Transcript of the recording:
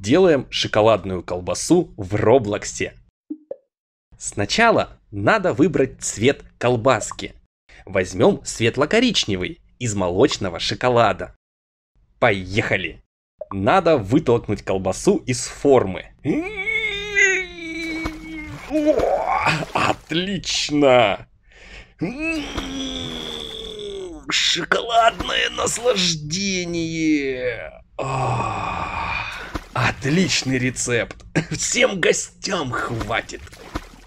Делаем шоколадную колбасу в Роблоксе. Сначала надо выбрать цвет колбаски. Возьмем светло-коричневый из молочного шоколада. Поехали! Надо вытолкнуть колбасу из формы. О, отлично! Шоколадное наслаждение! Отличный рецепт! Всем гостям хватит!